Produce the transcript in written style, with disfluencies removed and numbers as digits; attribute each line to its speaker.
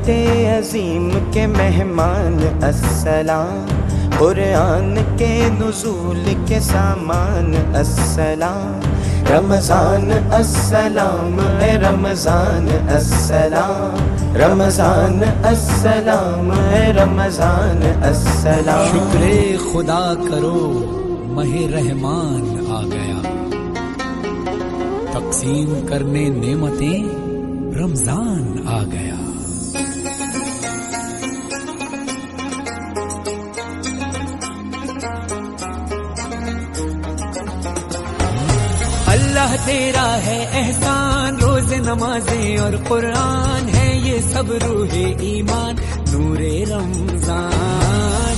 Speaker 1: رحمت عظیم کے مہمان السلام، قرآن کے نزول کے سامان السلام، رمضان السلام اے رمضان السلام، رمضان السلام اے رمضان السلام۔
Speaker 2: شکر خدا کرو ماہ رحمان آ گیا، تقسیم کرنے نعمتیں رمضان آ گیا۔ اللہ تیرا ہے احسان، روز نمازیں اور قرآن ہے یہ سب روح ایمان، نور رمضان